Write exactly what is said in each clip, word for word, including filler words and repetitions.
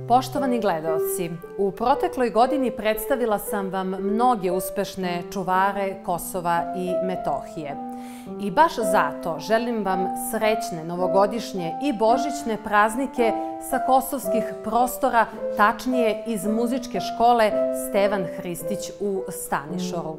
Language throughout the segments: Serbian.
Poštovani gledaoci, u protekloj godini predstavila sam vam mnoge uspešne čuvare Kosova i Metohije. I baš zato želim vam srećne novogodišnje i božićne praznike sa kosovskih prostora, tačnije iz muzičke škole Stevan Hristić u Stanišoru.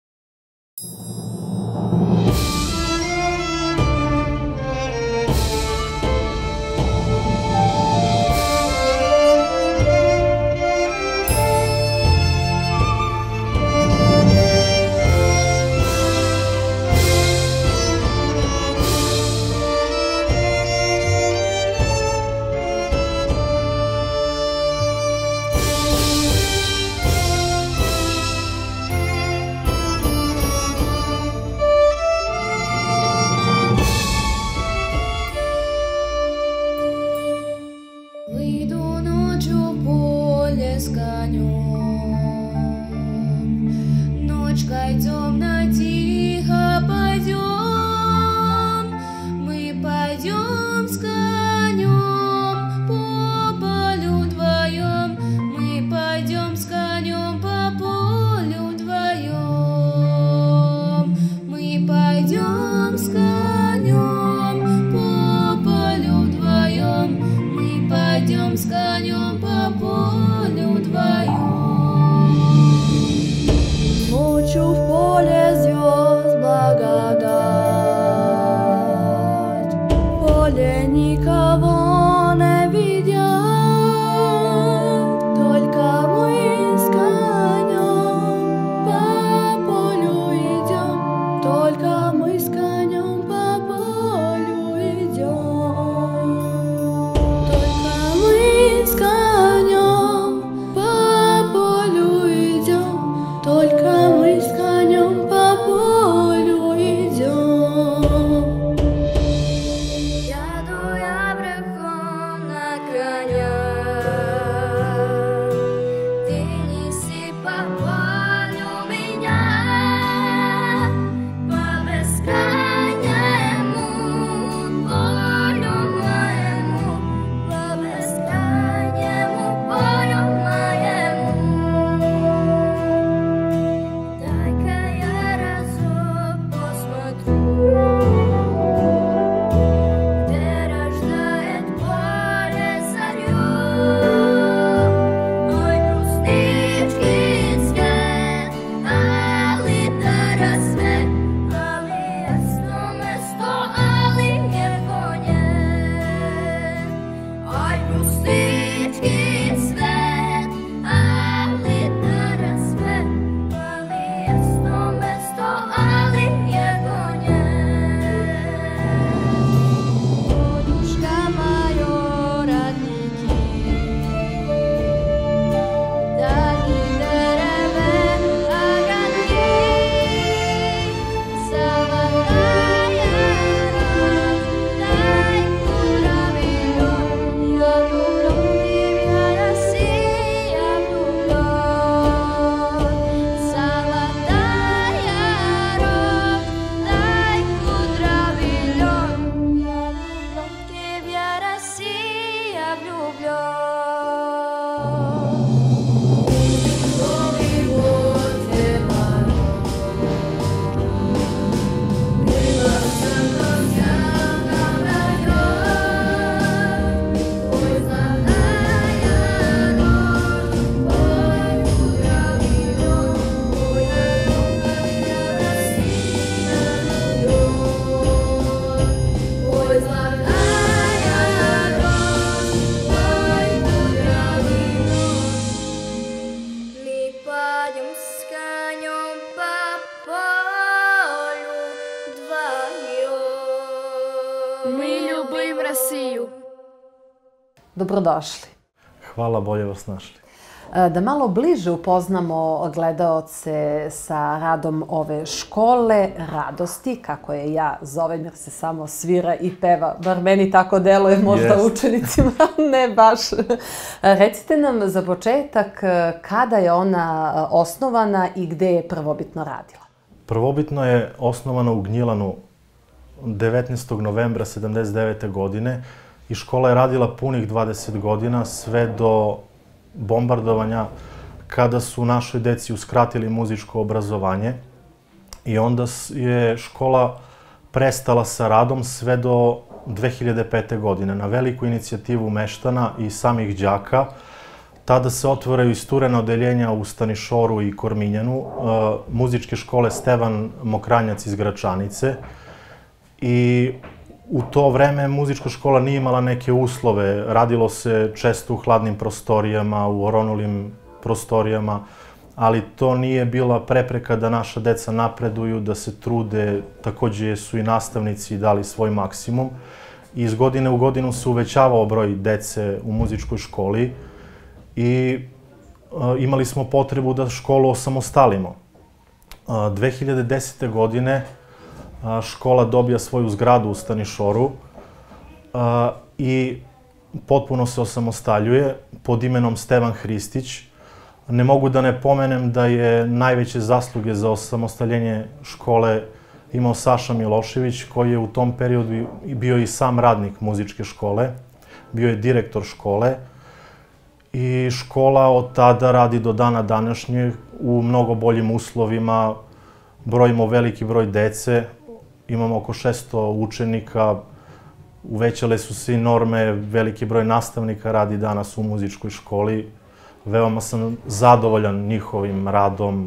Dobrodošli. Hvala, bolje vas našli. Da malo bliže upoznamo gledaoce sa radom ove škole radosti, kako je ja zovem jer se samo svira i peva, bar meni tako deluje, možda učenicima ne baš. Recite nam za početak kada je ona osnovana i gde je prvobitno radila? Prvobitno je osnovana u Gnjilanu devetnaestog novembra sedamdeset devete godine. i škola je radila punih dvadeset godina, sve do bombardovanja, kada su našoj deci uskratili muzičko obrazovanje. I onda je škola prestala sa radom sve do dve hiljade pete. godine. Na veliku inicijativu meštana i samih đaka, tada se otvaraju isturena odeljenja u Stanišoru i Korminjanu, muzičke škole Stevan Mokranjac iz Gračanice. I u to vreme muzička škola nije imala neke uslove. Radilo se često u hladnim prostorijama, u oronulim prostorijama, ali to nije bila prepreka da naša deca napreduju, da se trude. Takođe su i nastavnici dali svoj maksimum. I iz godine u godinu se uvećavao broj dece u muzičkoj školi i imali smo potrebu da školu osamostalimo. dve hiljade desete. godine škola dobija svoju zgradu u Stanišoru i potpuno se osamostaljuje pod imenom Stevan Hristić. Ne mogu da ne pomenem da je najveće zasluge za osamostaljenje škole imao Saša Milošević, koji je u tom periodu bio i sam radnik muzičke škole, bio je direktor škole i škola od tada radi do dana današnjeg u mnogo boljim uslovima, brojimo veliki broj dece, imamo oko šesto učenika, uvećale su se i norme, veliki broj nastavnika radi danas u muzičkoj školi. Veoma sam zadovoljan njihovim radom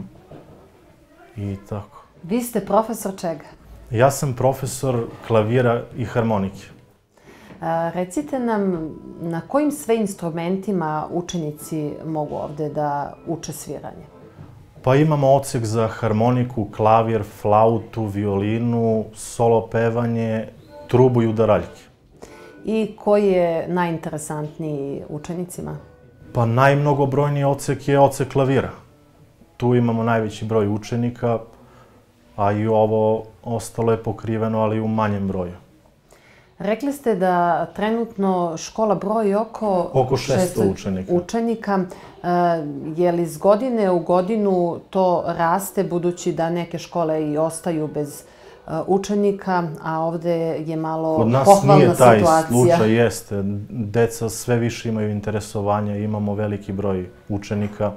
i tako. Vi ste profesor čega? Ja sam profesor klavira i harmonike. Recite nam na kojim sve instrumentima učenici mogu ovde da uče sviranje? Pa imamo odsek za harmoniku, klavir, flautu, violinu, solo pevanje, trubu i udaraljke. I koji je najinteresantniji učenicima? Pa najmnogobrojniji odsek je odsek klavira. Tu imamo najveći broj učenika, a i ovo ostalo je pokriveno, ali u manjem broju. Rekli ste da trenutno škola broji oko... Oko šesto učenika. učenika. Je li iz godine u godinu to raste, budući da neke škole i ostaju bez učenika, a ovde je malo pohvalna situacija? Kod nas nije taj slučaj, jeste. Deca sve više imaju interesovanja, imamo veliki broj učenika.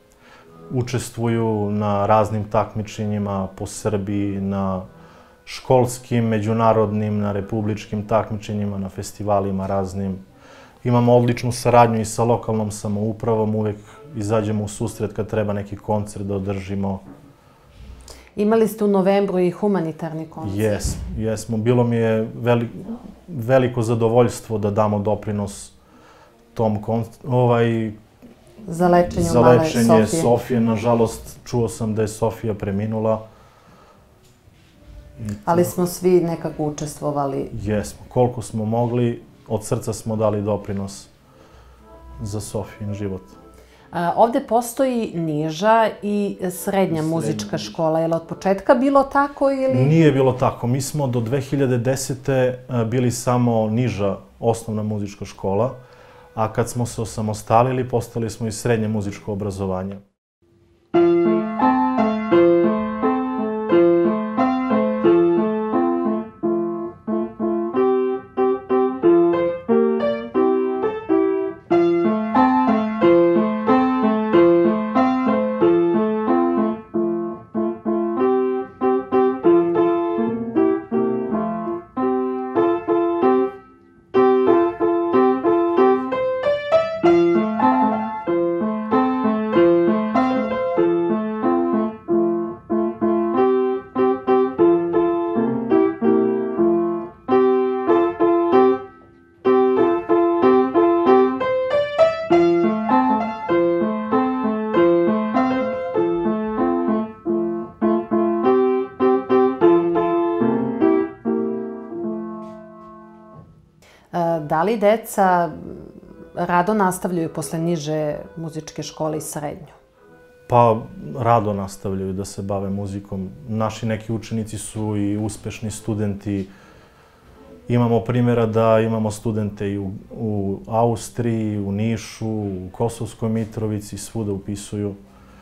Učestvuju na raznim takmičenjima po Srbiji, na školskim, međunarodnim, na republičkim takmičenjima, na festivalima raznim. Imamo odličnu saradnju i sa lokalnom samoupravom, uvek izađemo u susret kad treba neki koncert da održimo. Imali ste u novembru i humanitarni koncert. Jesmo, jesmo. Bilo mi je veliko zadovoljstvo da damo doprinos tom koncertu. Za lečenje Za lečenje Sofije. Nažalost, čuo sam da je Sofija preminula. Ali smo svi nekako učestvovali. Jesmo. Koliko smo mogli, od srca smo dali doprinos za Sofijin život. Ovde postoji niža i srednja muzička škola. Je li od početka bilo tako ili... Nije bilo tako. Mi smo do dve hiljade desete. bili samo niža osnovna muzička škola, a kad smo se osamostalili, postali smo i srednje muzičko obrazovanje. Da li deca rado nastavljaju posle niže muzičke škole i srednju? Pa, rado nastavljaju da se bave muzikom. Naši neki učenici su i uspešni studenti. Imamo primjera da imamo studente i u Austriji, u Nišu, u Kosovskoj Mitrovici, svuda upisuju.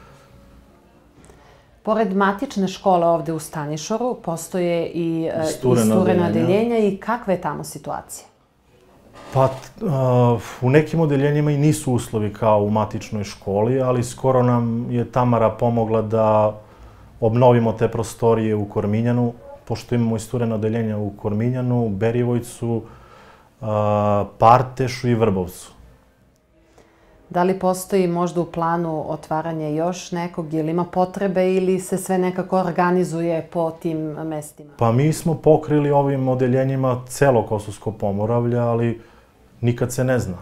Pored matične škole ovde u Stanišoru, postoje i isturena odeljenja. I kakva je tamo situacija? Pa, u nekim odeljenjima i nisu uslovi kao u matičnoj školi, ali skoro nam je Tamara pomogla da obnovimo te prostorije u Korminjanu, pošto imamo isturena odeljenja u Korminjanu, Berivojcu, Partešu i Vrbovcu. Da li postoji možda u planu otvaranje još nekog, ili ima potrebe ili se sve nekako organizuje po tim mestima? Pa mi smo pokrili ovim odeljenjima celo Kosovsko Pomoravlje, ali nikad se ne zna.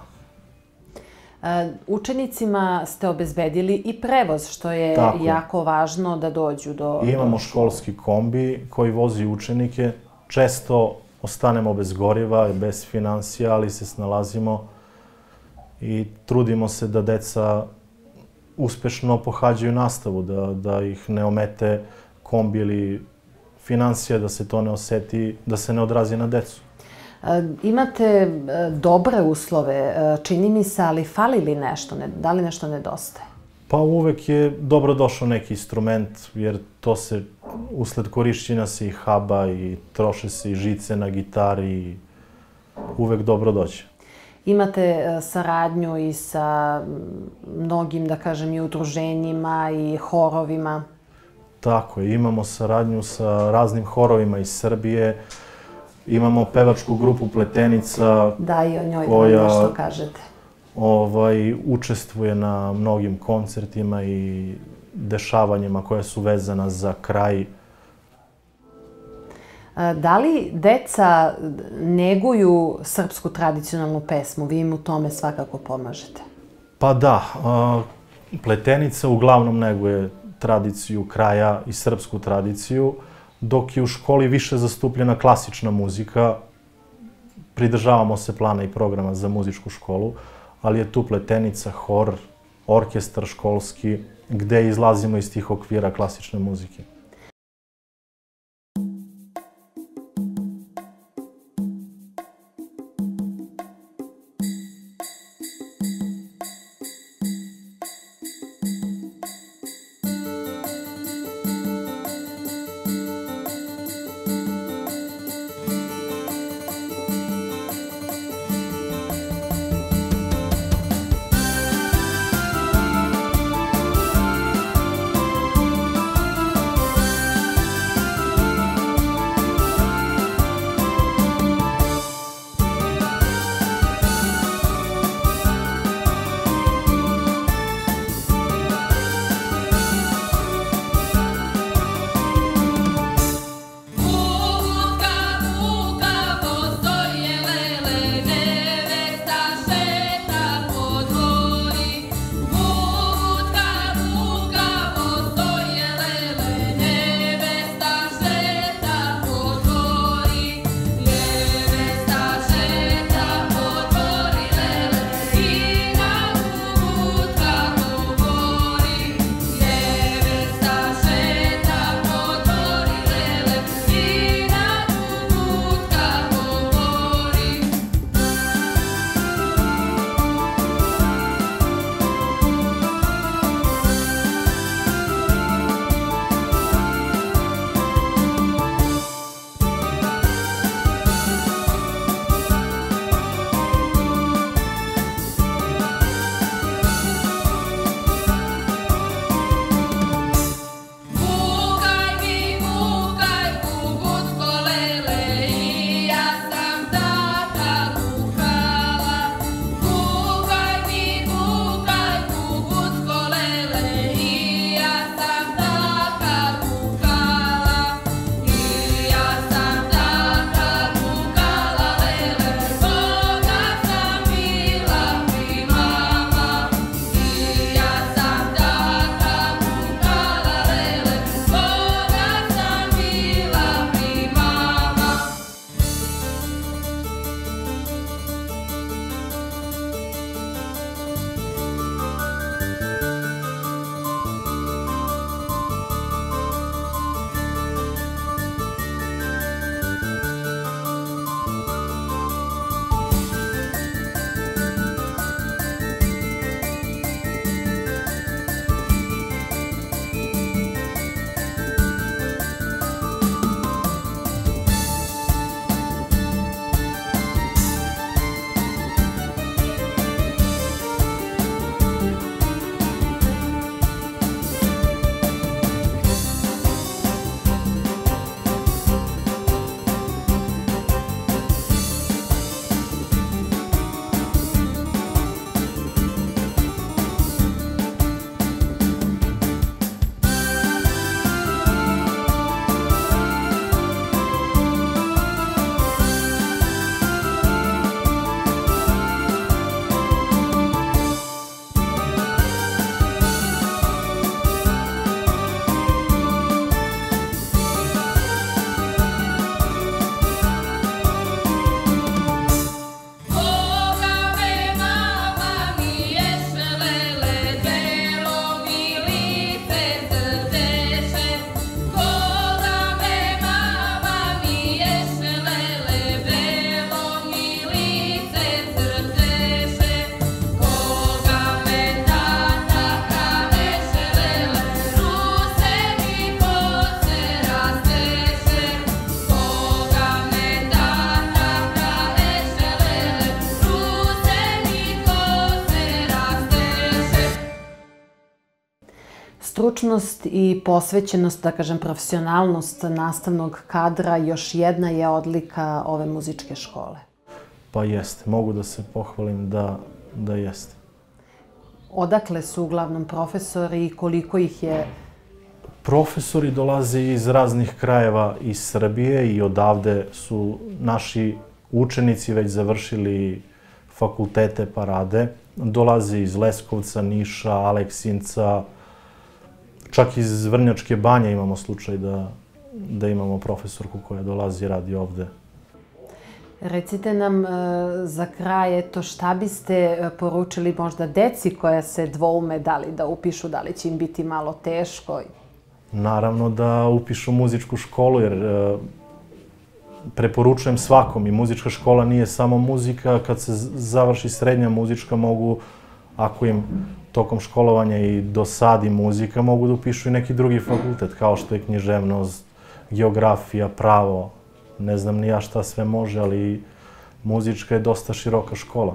Učenicima ste obezbedili i prevoz, što je jako važno da dođu do... Imamo školski kombi koji vozi učenike. Često ostanemo bez goriva i bez finansija, ali se snalazimo i trudimo se da deca uspešno pohađaju nastavu, da ih ne omete kombi ili finansija, da se to ne oseti, da se ne odrazi na decu. Imate dobre uslove, čini mi se, ali fali li nešto? Da li nešto nedostaje? Pa uvek je dobro došao neki instrument, jer to se, usled korišćenja se i haba i troše se i žice na gitari i uvek dobro dođe. Imate saradnju i sa mnogim, da kažem, i udruženjima i horovima? Tako je, imamo saradnju sa raznim horovima iz Srbije. Imamo pevačku grupu Pletenica. Da, i o njoj da vam nešto kažete. Učestvuje na mnogim koncertima i dešavanjima koja su vezana za kraj. Da li deca neguju srpsku tradicionalnu pesmu? Vi im u tome svakako pomažete. Pa da, Pletenica uglavnom neguje tradiciju kraja i srpsku tradiciju, dok je u školi više zastupljena klasična muzika. Pridržavamo se plana i programa za muzičku školu, ali je tu Pletenica, hor, orkestar školski, gde izlazimo iz tih okvira klasične muzike. Stručnost i posvećenost, da kažem, profesionalnost nastavnog kadra još jedna je odlika ove muzičke škole. Pa jeste, mogu da se pohvalim da, da jeste. Odakle su uglavnom profesori i koliko ih je? Profesori dolaze iz raznih krajeva iz Srbije i odavde su naši učenici već završili fakultete pa rade. Dolaze iz Leskovca, Niša, Aleksinca, čak iz Vrnjačke Banje imamo slučaj da, da imamo profesorku koja dolazi i radi ovde. Recite nam za kraj, eto, šta biste poručili možda deci koja se dvoume da li da upišu, da li će im biti malo teško? Naravno da upišu muzičku školu, jer preporučujem svakom i muzička škola nije samo muzika. Kad se završi srednja muzička, mogu, ako im tokom školovanja i dosadi muzika, mogu da upišu i neki drugi fakultet, kao što je književnost, geografija, pravo. Ne znam ni ja šta sve može, ali muzička je dosta široka škola.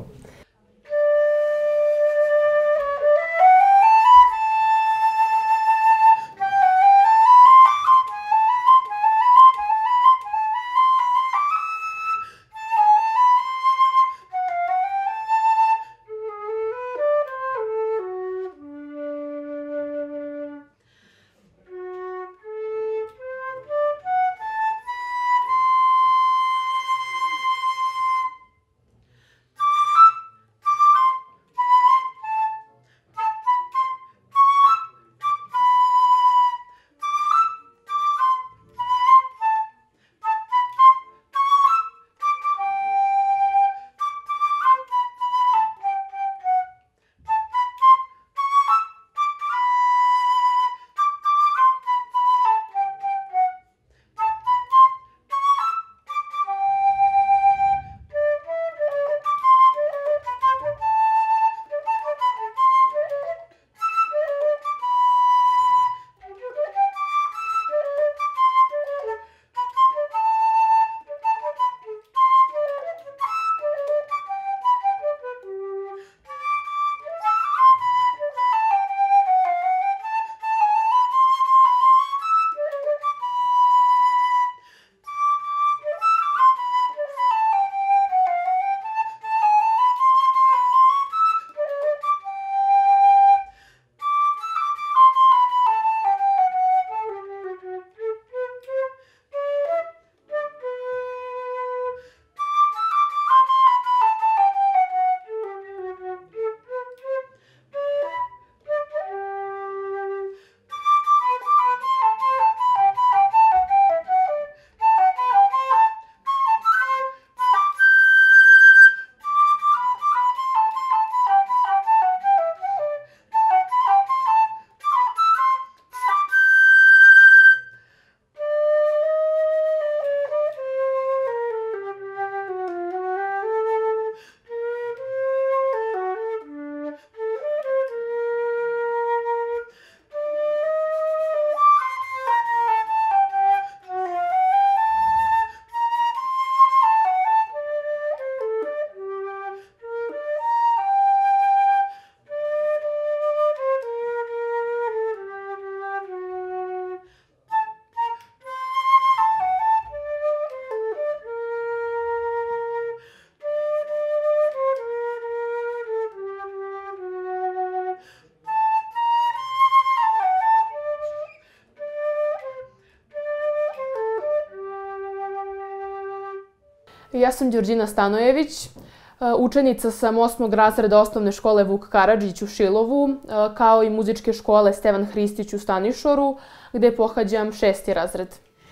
Ja sam Đorđina Stanojević, učenica sam osmog razreda osnovne škole Vuk Karadžić u Šilovu, kao i muzičke škole Stevan Hristić u Stanišoru, gde pohađam šesti razred.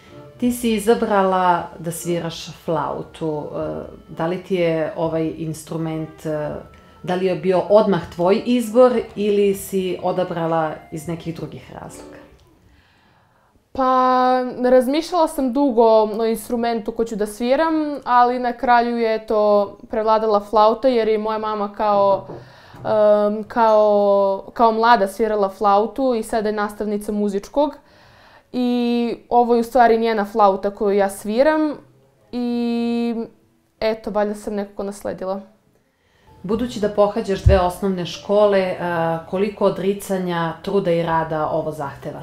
Ti si izabrala da sviraš flautu. Da li ti je ovaj instrument, da li je bio odmah tvoj izbor ili si odabrala iz nekih drugih razloga? Pa, razmišljala sam dugo o instrumentu koji ću da sviram, ali na kraju je to prevladala flauta jer je moja mama kao, um, kao, kao mlada svirala flautu i sada je nastavnica muzičkog. I ovo je u stvari njena flauta koju ja sviram i eto, valjda sam nekako nasledila. Budući da pohađaš dve osnovne škole, koliko odricanja, truda i rada ovo zahteva?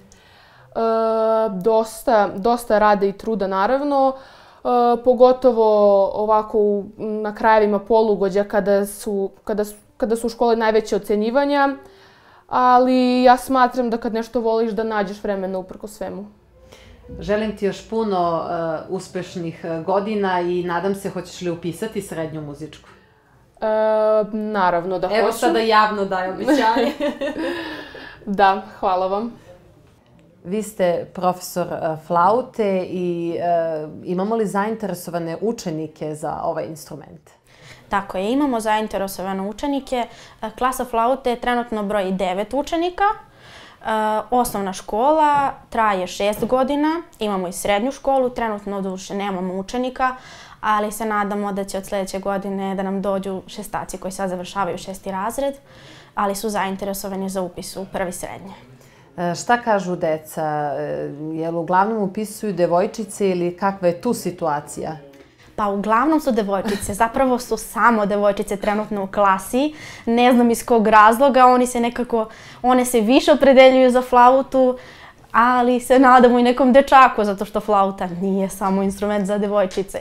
E, dosta, dosta rada i truda naravno, e, pogotovo ovako u, na krajevima polugođa kada su, kada, su, kada su u škole najveće ocenjivanja, ali ja smatram da kad nešto voliš da nađeš vremena uprko svemu. Želim ti još puno uh, uspešnih godina i nadam se hoćeš li upisati srednju muzičku. E, naravno da hoću. Evo sada javno daj obećanje. Da, hvala vam. Vi ste profesor uh, flaute i uh, imamo li zainteresovane učenike za ovaj instrument? Tako je, imamo zainteresovane učenike. Klasa flaute trenutno broji devet učenika. Osnovna škola traje šest godina, imamo i srednju školu, trenutno duše nemamo učenika, ali se nadamo da će od sljedeće godine da nam dođu šestaci koji sad završavaju šesti razred, ali su zainteresovani za upis u prvi srednje. Šta kažu deca? Jel uglavnom upisuju devojčice ili kakva je tu situacija? Pa uglavnom su devojčice, zapravo su samo devojčice trenutno u klasi. Ne znam iz kog razloga, oni se nekako, one se više opredeljuju za flautu, ali se nadamo i nekom dečaku, zato što flauta nije samo instrument za devojčice.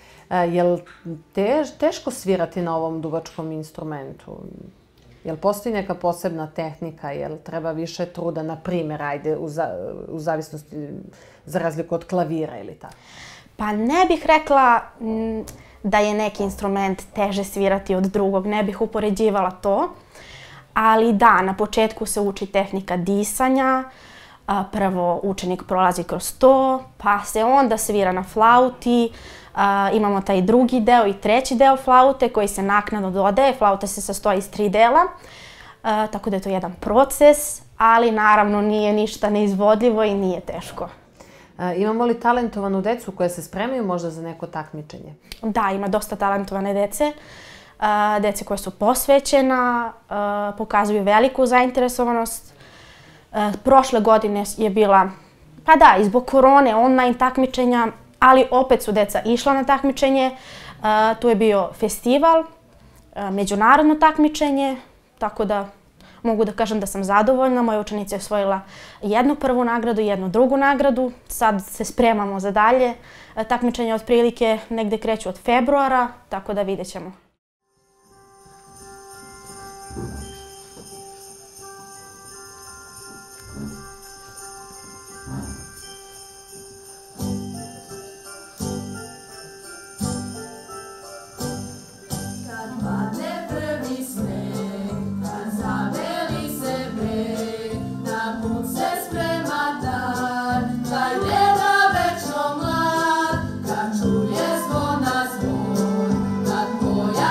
Jel tež, teško svirati na ovom duvačkom instrumentu? Jel postoji neka posebna tehnika, jel treba više truda, na primjer, ajde, u, za, u zavisnosti, za razliku od klavira ili tako? Pa ne bih rekla m, da je neki instrument teže svirati od drugog, ne bih upoređivala to. Ali da, na početku se uči tehnika disanja, a, prvo učenik prolazi kroz to, pa se onda svira na flauti, a, imamo taj drugi deo i treći deo flaute koji se naknadno dodaje. Flauta se sastoji iz tri dela, a, tako da je to jedan proces, ali naravno nije ništa neizvodljivo i nije teško. Imamo li talentovanu decu koje se spremaju možda za neko takmičenje? Da, ima dosta talentovane dece. Dece koje su posvećena, pokazuju veliku zainteresovanost. Prošle godine je bila, pa da, i zbog korone, online takmičenja, ali opet su deca išla na takmičenje. Tu je bio festival, međunarodno takmičenje, tako da mogu da kažem da sam zadovoljna. Moja učenica je osvojila jednu prvu nagradu i jednu drugu nagradu. Sad se spremamo za dalje. Takmičenje otprilike negde kreću od februara, tako da vidjet ćemo. Moja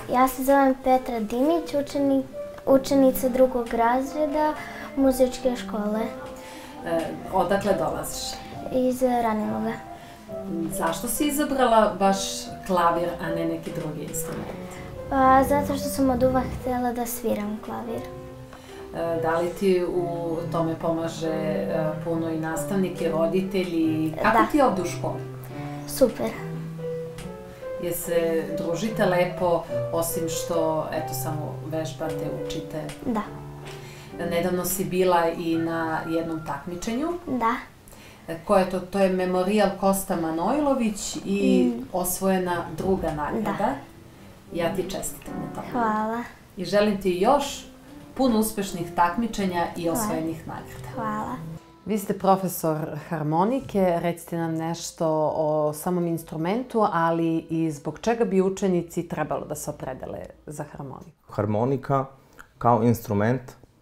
Ja se zovem Petra Dimić, učenik, učenica drugog razreda muzičke škole. E, odakle dolaziš? Iz Raniloga. Zašto si izabrala baš klavir, a ne neki drugi instrument? Pa zato što sam od uvek htjela da sviram klavir. E, da li ti u tome pomaže e, puno i nastavnike, roditelji? Kako Da. ti je ovdje u školi? Super. Je se družite lepo, osim što, eto, samo vežbate, učite? Da. Nedavno si bila i na jednom takmičenju. Da. E, Ko je to? To je Memorijal Kosta Manojlović i osvojena druga nagrada. Ja ti čestitam na tome. Hvala. I želim ti još puno uspešnih takmičenja i osvojenih nagrada. Hvala. Vi ste profesor harmonike, recite nam nešto o samom instrumentu, ali i zbog čega bi učenici trebalo da se opredele za harmoniku? Harmonika kao instrument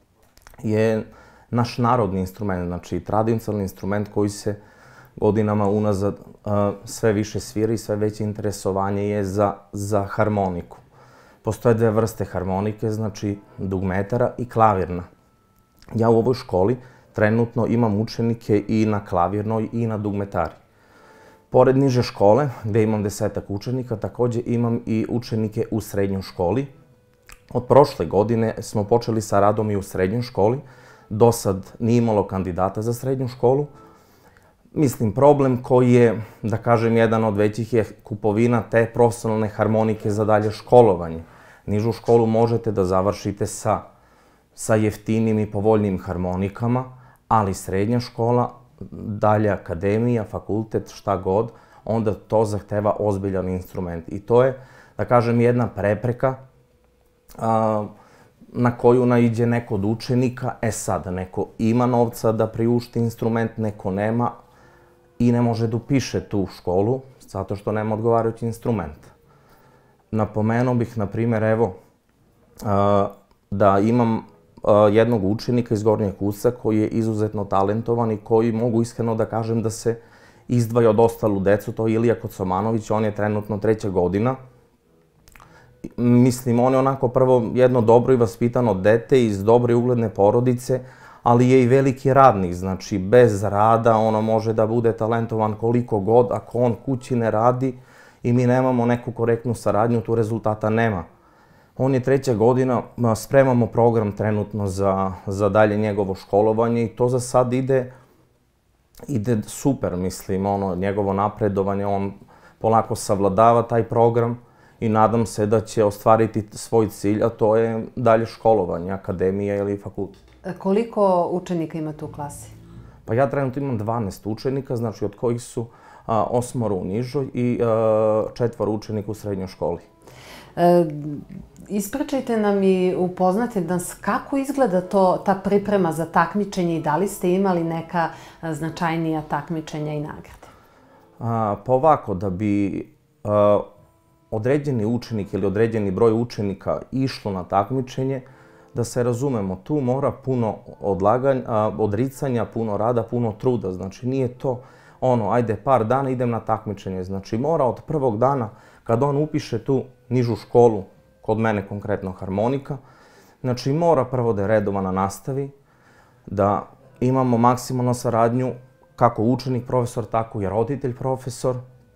je naš narodni instrument, znači tradicionalni instrument koji se godinama unazad uh, sve više svira i sve veće interesovanje je za, za harmoniku. Postoje dve vrste harmonike, znači dugmetara i klavirna. Ja u ovoj školi trenutno imam učenike i na klavirnoj i na dugmetari. Pored niže škole, gde imam desetak učenika, također imam i učenike u srednjoj školi. Od prošle godine smo počeli sa radom i u srednjoj školi. Do sad nije imalo kandidata za srednju školu. Mislim, problem koji je, da kažem, jedan od većih je kupovina te profesionalne harmonike za dalje školovanje. Nižu školu možete da završite sa, sa jeftinim i povoljnim harmonikama, ali srednja škola, dalje akademija, fakultet, šta god, onda to zahteva ozbiljan instrument. I to je, da kažem, jedna prepreka a, na koju naiđe neko od učenika. E sad, neko ima novca da priušti instrument, neko nema i ne može da upiše tu školu zato što nema odgovarajući instrument. Napomenuo bih, na primjer, evo, da imam jednog učenika iz Gornjeg Usa koji je izuzetno talentovan i koji, mogu iskreno da kažem, da se izdvaja od ostalu decu, to je Ilija Kocomanović, on je trenutno treća godina. Mislim, on je onako prvo jedno dobro i vaspitano dete iz dobre i ugledne porodice, ali je i veliki radnik, znači bez rada ono može da bude talentovan koliko god, ako on kući ne radi i mi nemamo neku korektnu saradnju, tu rezultata nema. On je treća godina, spremamo program trenutno za, za dalje njegovo školovanje i to za sad ide, ide super, mislim, ono, njegovo napredovanje, on polako savladava taj program i nadam se da će ostvariti svoj cilj, a to je dalje školovanje, akademija ili fakultet. Koliko učenika imate u klasi? Pa ja trenutno imam dvanaest učenika, znači od kojih su a, osmoro u nižoj i a, četvoro učenika u srednjoj školi. E, ispričajte nam i upoznate nas kako izgleda to, ta priprema za takmičenje i da li ste imali neka značajnija takmičenja i nagrade? A, pa ovako, da bi a, određeni učenik ili određeni broj učenika išlo na takmičenje, da se razumemo, tu mora puno odlaganja, odricanja, puno rada, puno truda. Znači nije to ono, ajde par dana idem na takmičenje. Znači mora od prvog dana, kad on upiše tu nižu školu, kod mene konkretno harmonika, znači mora prvo da je redovan na nastavi, da imamo maksimalnu saradnju kako učenik profesor, tako i roditelj profesor.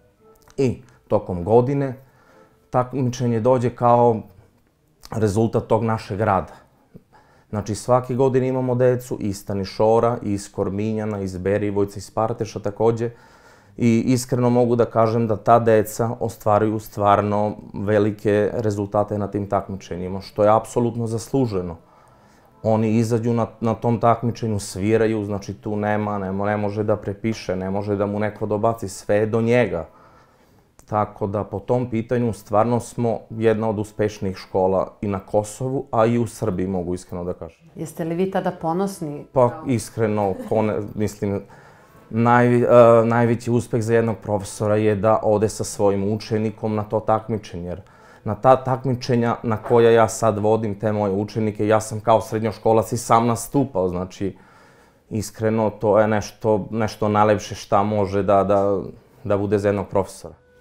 I tokom godine takmičenje dođe kao rezultat tog našeg rada. Znači svake godine imamo decu iz Stanišora, iz Korminjana, iz Berivojca, iz Parteša također. I iskreno mogu da kažem da ta deca ostvaruju stvarno velike rezultate na tim takmičenjima, što je apsolutno zasluženo. Oni izađu na, na tom takmičenju, sviraju, znači tu nema, ne, ne može da prepiše, ne može da mu neko dobaci, sve je do njega. Tako da po tom pitanju stvarno smo jedna od uspešnijih škola i na Kosovu, a i u Srbiji, mogu iskreno da kažem. Jeste li vi tada ponosni? Pa iskreno, kone, mislim, naj, uh, najveći uspeh za jednog profesora je da ode sa svojim učenikom na to takmičenje. Jer na ta takmičenja na koja ja sad vodim te moje učenike, ja sam kao srednjoškolac i sam nastupao, znači iskreno to je nešto, nešto najlepše šta može da, da, da bude za jednog profesora.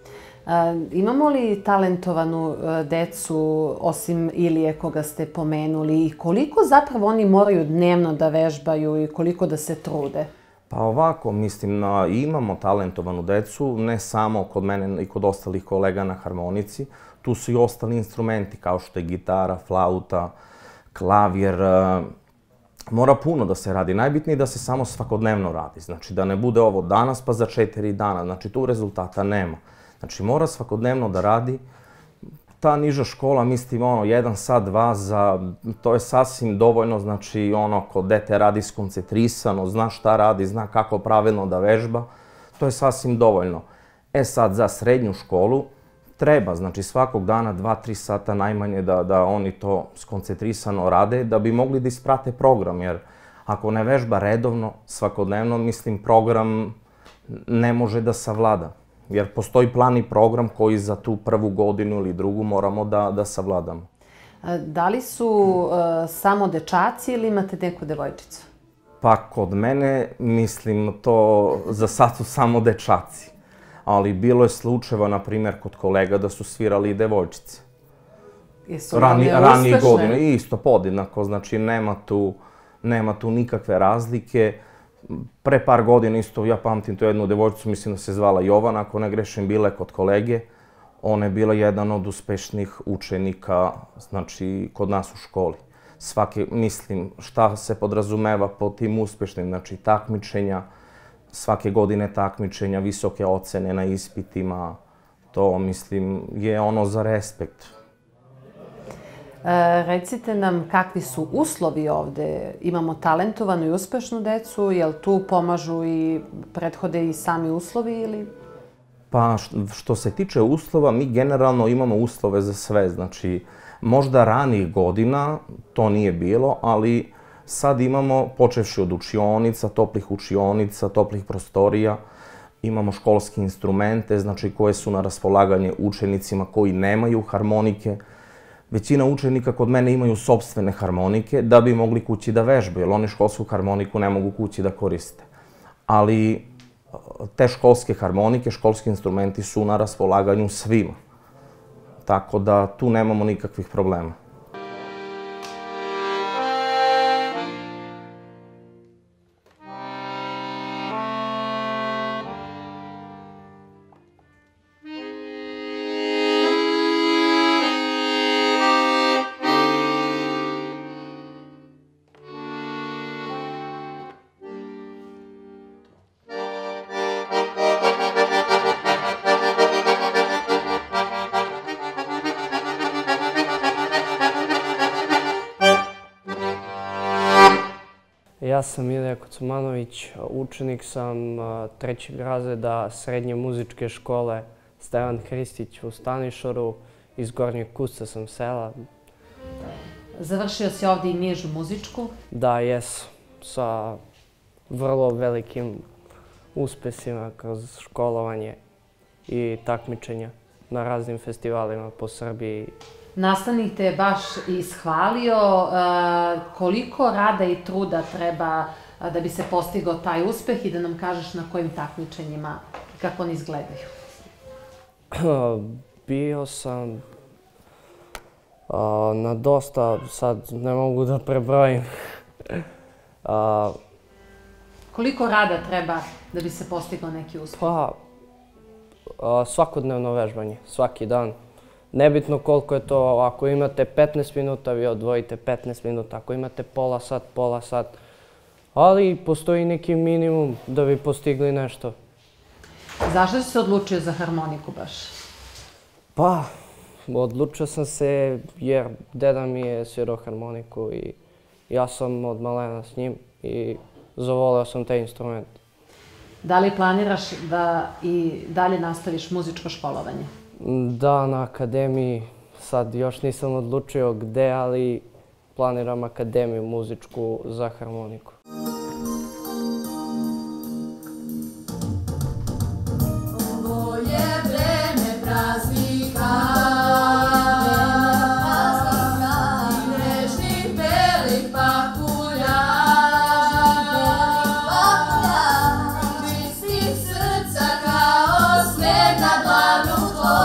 Imamo li talentovanu decu, osim Ilije koga ste pomenuli, i koliko zapravo oni moraju dnevno da vežbaju i koliko da se trude? Pa ovako, mislim, imamo talentovanu decu, ne samo kod mene i kod ostalih kolega na harmonici. Tu su i ostali instrumenti, kao što je gitara, flauta, klavir. Mora puno da se radi. Najbitnije je da se samo svakodnevno radi. Znači, da ne bude ovo danas pa za četiri dana. Znači, tu rezultata nema. Znači, mora svakodnevno da radi. Ta niža škola, mislim, ono, jedan sat, dva, za, to je sasvim dovoljno, znači, ono, ko dete radi skoncentrisano, zna šta radi, zna kako pravilno da vežba, to je sasvim dovoljno. E sad, za srednju školu treba, znači, svakog dana dva, tri sata najmanje da, da oni to skoncentrisano rade, da bi mogli da isprate program, jer ako ne vežba redovno, svakodnevno, mislim, program ne može da savlada. Jer postoji plan i program koji za tu prvu godinu ili drugu moramo da, da savladamo. Da li su uh, samo dečaci ili imate neku devojčicu? Pa kod mene, mislim, to za sad su samo dečaci. Ali bilo je slučajeva, na primjer, kod kolega da su svirali i devojčice. Jesu one ranije uspešne? godine, isto podjednako, znači nema tu, nema tu nikakve razlike. Pre par godina isto, ja pamtim tu jednu devojčicu, mislim da se zvala Jovana, ako ne grešim, bila je kod kolege. Ona je bila jedan od uspešnih učenika, znači, kod nas u školi. Svaki, mislim, šta se podrazumeva pod tim uspešnim, znači, takmičenja, svake godine takmičenja, visoke ocene na ispitima, to, mislim, je ono za respekt. E, recite nam kakvi su uslovi ovde. Imamo talentovanu i uspešnu decu, jel tu pomažu i prethode i sami uslovi ili? Pa što se tiče uslova, mi generalno imamo uslove za sve. Znači, možda ranijih godina to nije bilo, ali sad imamo, počevši od učionica, toplih učionica, toplih prostorija, imamo školske instrumente, znači koje su na raspolaganje učenicima koji nemaju harmonike. Većina učenika kod mene imaju sopstvene harmonike da bi mogli kući da vežbaju, jer oni školsku harmoniku ne mogu kući da koriste. Ali te školske harmonike, školski instrumenti su na raspolaganju svima. Tako da tu nemamo nikakvih problema. Ja sam Ilija Kocmanović, učenik sam trećeg razreda srednje muzičke škole Stevan Hristić u Stanišoru. Iz Gornjeg Kusca sam sela. Završio si ovde i nižu muzičku? Da, jes. Sa vrlo velikim uspesima kroz školovanje i takmičenja na raznim festivalima po Srbiji. Nastavnik te je baš ishvalio. Koliko rada i truda treba da bi se postigao taj uspeh i da nam kažeš na kojim takmičenjima i kako oni izgledaju? Bio sam na dosta, sad ne mogu da prebrojim. Koliko rada treba da bi se postigao neki uspeh? Pa, svakodnevno vežbanje, svaki dan. Nebitno koliko je to, ako imate petnaest minuta, vi odvojite petnaest minuta, ako imate pola sat, pola sat. Ali postoji neki minimum da bi postigli nešto. Zašto si se odlučio za harmoniku baš? Pa, odlučio sam se jer deda mi je svirao harmoniku i ja sam od malena s njim i zavoleo sam taj instrument. Da li planiraš da i dalje nastaviš muzičko školovanje? Da, na akademiji. Sad još nisam odlučio gde, ali planiram akademiju muzičku za harmoniku. Ovo je vreme praznika i nežnih belih pahulja, čistih srca kao sneg na dlanu tvoju.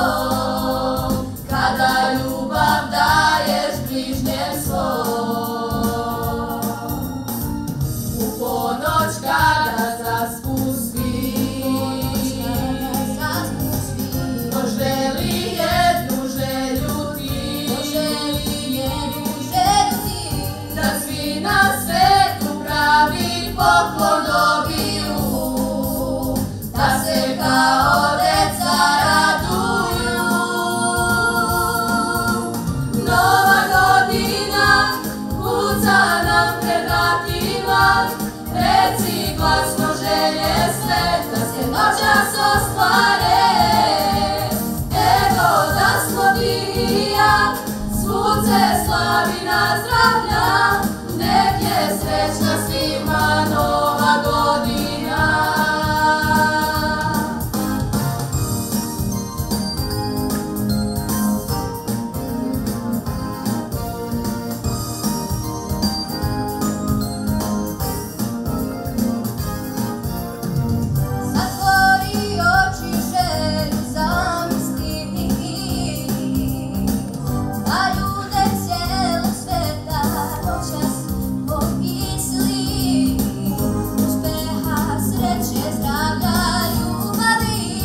poklon dobiju, da se kao deca raduju. Nova godina kuca nam pred vratima, reci glasno želje sve, da se noćas ostvare. Evo da smo ti i ja, svud se slavi na zdravlja, nek je srećna svima nova godina. Zatvori oči, želju zamisli, da ljude cijelog sveta noćas pomisli. Uspeha, sreće, zdravlja, ljubavi,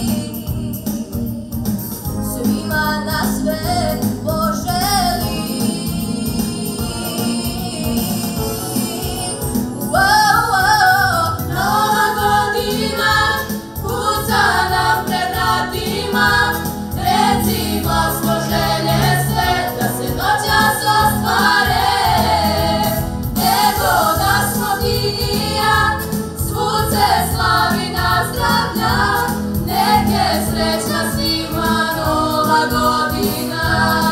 svima na svetu poželi. Wow, wow, nova godina kuca nam pred vratima, reci glasno želje sve, da se noćas ostvare. Evo da smo ti i ja, svud se slavi na zdravlja, nek je srećna svima nova godina.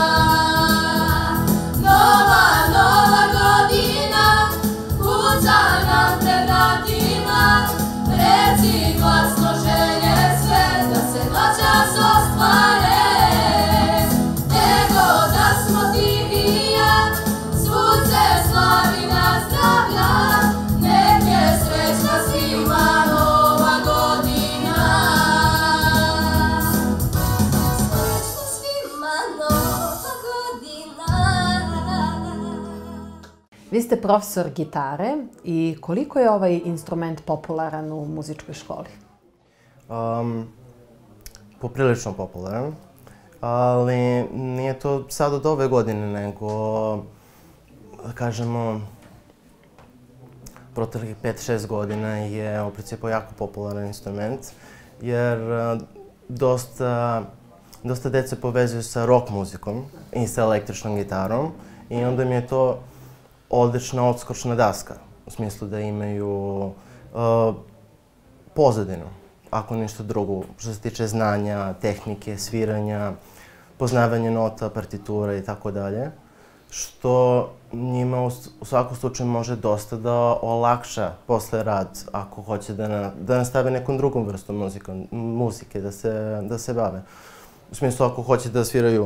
Nova, nova godina kuca nam pred vratima, reci glasno želje sve, da se noćas ostvare. Evo da smo ti i ja, svud se slavi na zdravlja, nek je srećna svima nova godina. Srećna svima nova godina. Vi ste profesor gitare i koliko je ovaj instrument popularan u muzičkoj školi? Um, poprilično popularan, ali nije to sad od ove godine, nego, da kažemo, proteklih pet šest godina je u principu jako popularan instrument, jer uh, dosta, dosta dece povezuju sa rock muzikom i sa električnom gitarom i onda mi je to odlična odskočna daska, u smislu da imaju uh, pozadinu, ako ništa drugo, što se tiče znanja, tehnike, sviranja, poznavanja nota, partitura i tako dalje, što njima u, u svakom slučaju može dosta da olakša posle rad ako hoće da, na, da nastave nekom drugom vrstom muzika, muzike, da se, da se bave. U smislu, ako hoće da sviraju,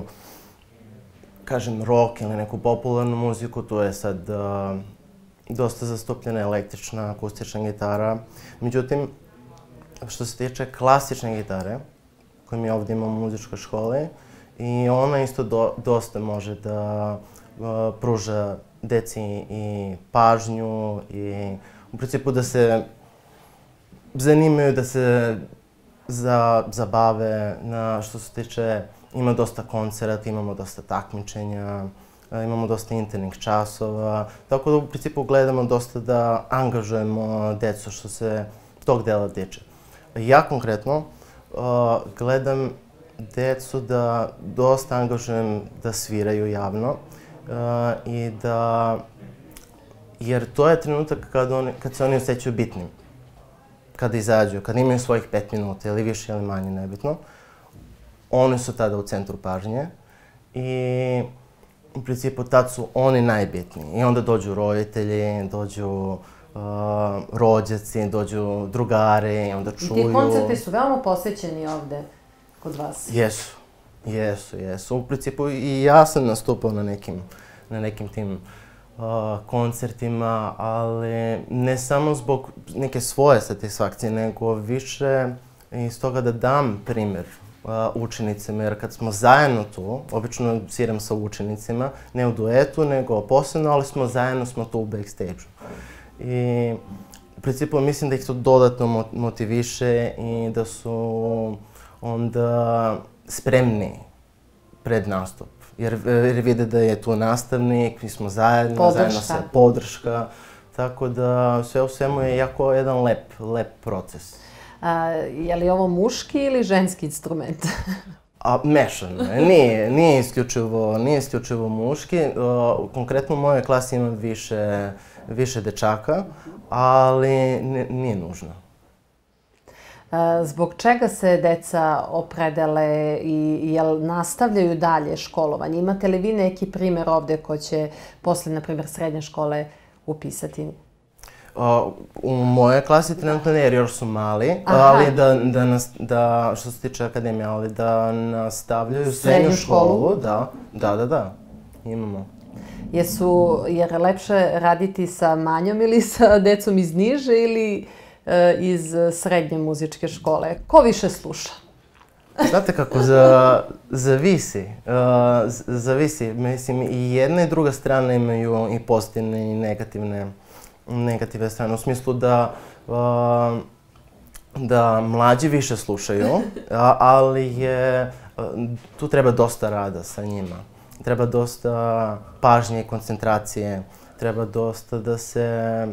kažem, rock ili neku popularnu muziku, tu je sad uh, dosta zastupljena električna, akustična gitara. Međutim, što se tiče klasične gitare, koju mi ovdje imamo u muzičkoj školi, i ona isto do, dosta može da uh, pruža deci i pažnju i u principu da se zanimaju, da se za, zabave. Na, što se tiče, ima dosta koncerata, imamo dosta takmičenja, imamo dosta internih časova, tako da u principu gledamo dosta da angažujemo decu što se tog dela tiče. Ja konkretno uh, gledam decu da dosta angažujem da sviraju javno uh, i da, jer to je trenutak kad, oni, kad se oni osjećaju bitnim. Kada izađu, kada imaju svojih pet minuta ili više ili manje, nebitno, oni su tada u centru pažnje i u principu tad su oni najbitniji. I onda dođu roditelji, dođu uh, rođaci, dođu drugari i onda čuju. I ti koncerti su veoma posvećeni ovde kod vas. Jesu, jesu, jesu. U principu i ja sam nastupao na nekim, na nekim tim uh, koncertima, ali ne samo zbog neke svoje satisfakcije, nego više iz toga da dam primjer uh, učenicima, jer kad smo zajedno tu, obično sviram sa učenicima, ne u duetu, nego posebno, ali smo zajedno, smo tu u backstage-u. I u principu mislim da ih to dodatno motiviše i da su onda spremni pred nastup. Jer, jer vide da je tu nastavnik, mi smo zajedno, podrška. zajedno se podrška, Tako da sve u svemu je jako jedan lep, lep proces. A, je li ovo muški ili ženski instrument? A, mešano je, nije, nije isključivo, nije isključivo muški. Uh, konkretno u mojoj klasi ima više, više dečaka, ali nije nužno. Zbog čega se deca opredele i jel nastavljaju dalje školovanje? Imate li vi neki primjer ovdje ko će posle, na primjer, srednje škole upisati? Uh, u mojoj klasi trenutno ne, jer još su mali, ali da, da, nas, da, što se tiče akademije, ali da nastavljaju srednju školu, da, da, da, da, imamo. Jesu, jer je lepše raditi sa manjom ili sa decom iz niže ili e, iz srednje muzičke škole? Ko više sluša? Znate kako, za, zavisi, uh, zavisi, mislim i jedna i druga strana imaju i pozitivne i negativne negativne strane, u smislu da, uh, da mlađi više slušaju, a, ali je, uh, tu treba dosta rada sa njima. Treba dosta pažnje i koncentracije, treba dosta da se,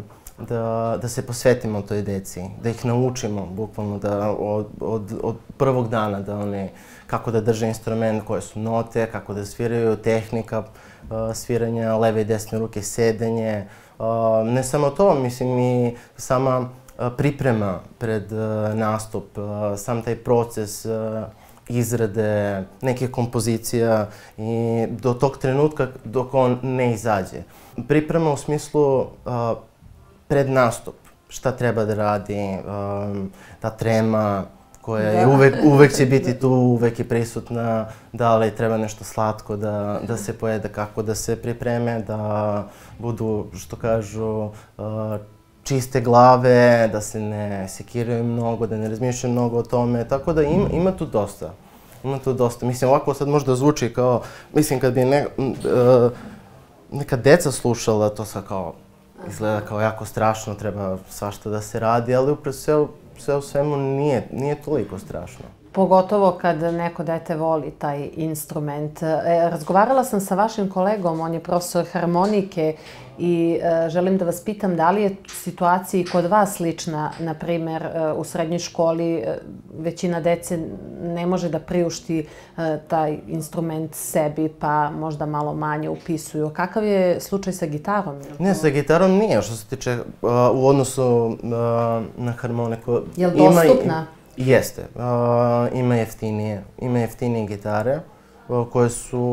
da, da se posvetimo toj deci, da ih naučimo bukvalno da od, od, od prvog dana da oni kako da drže instrument, koje su note, kako da sviraju, tehnika uh, sviranja, leve i desne ruke, sedenje. Uh, ne samo to, mislim i sama uh, priprema pred uh, nastup, uh, sam taj proces uh, izrade nekih kompozicija i do tog trenutka dok on ne izađe. Priprema u smislu uh, pred nastup, šta treba da radi, um, ta trema koja je uvek, uvek će biti tu, uvek je prisutna, da li treba nešto slatko da, da se pojede, kako da se pripreme, da budu, što kažu, uh, čiste glave, da se ne sekiraju mnogo, da ne razmišljaju mnogo o tome, tako da ima, ima tu dosta. Ima tu dosta. Mislim, ovako sad možda zvuči kao, mislim kad bi ne, uh, neka deca slušala, to sad kao, izgleda kao jako strašno, treba svašta da se radi, ali upravo sve, sve u svemu nije, nije toliko strašno. Pogotovo kad neko dete voli taj instrument. E, razgovarala sam sa vašim kolegom, on je profesor harmonike i e, želim da vas pitam da li je situacija i kod vas slična, na primjer e, u srednjoj školi e, većina dece ne može da priušti e, taj instrument sebi pa možda malo manje upisuju. Kakav je slučaj sa gitarom? Ne, sa gitarom nije, što se tiče uh, u odnosu uh, na harmoniku. Je li dostupna? Ima, jeste. Uh, ima jeftinije, ima jeftinije gitare uh, koje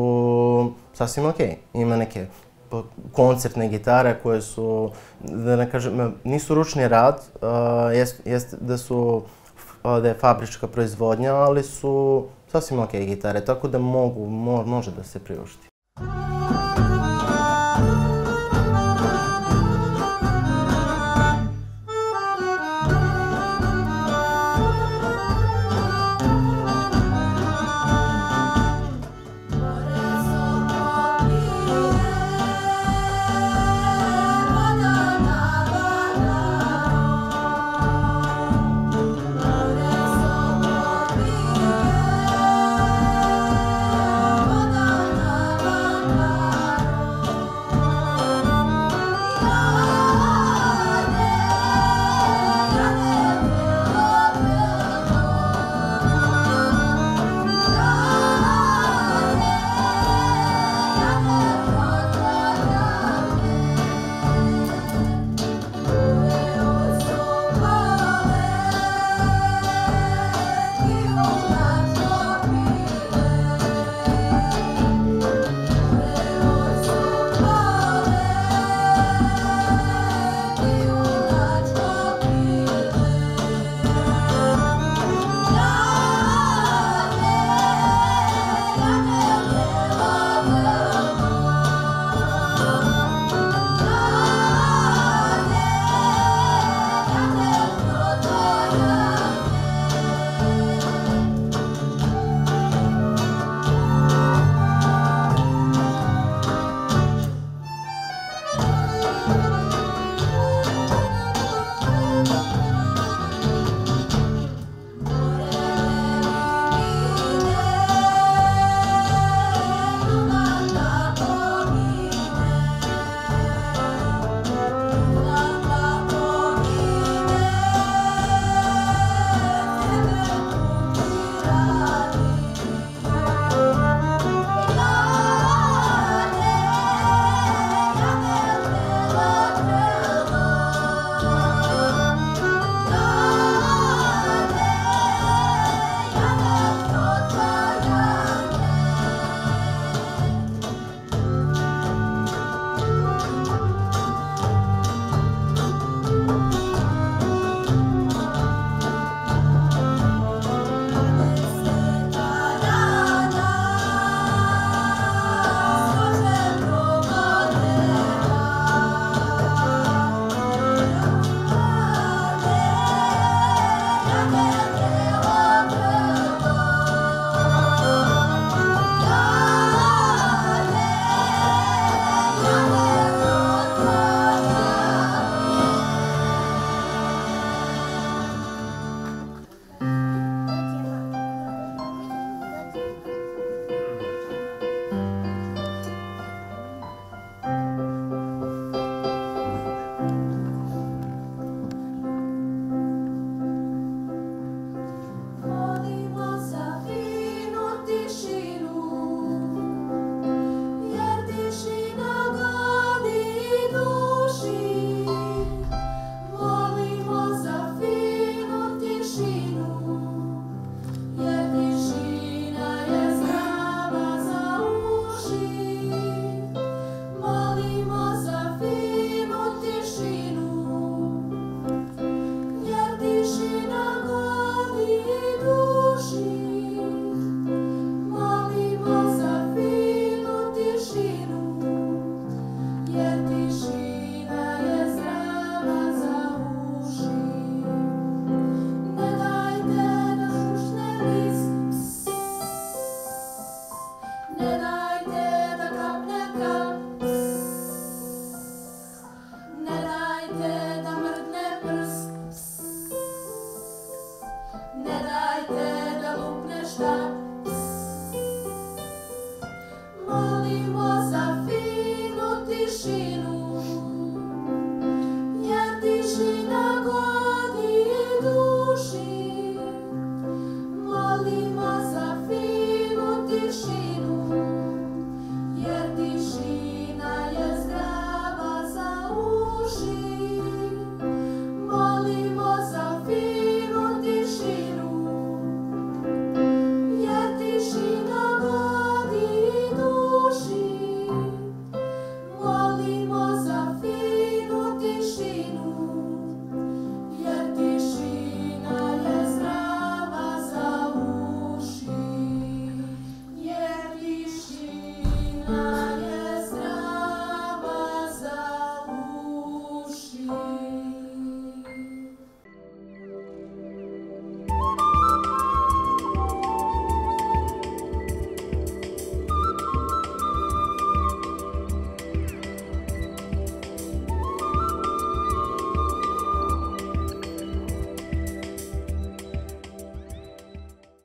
su sasvim okej. Ima neke koncertne gitare koje su, da ne kažem, nisu ručni rad, uh, jest, jest da su uh, da je fabrička proizvodnja, ali su sasvim okej gitare, tako da mogu, mo, može da se priušti.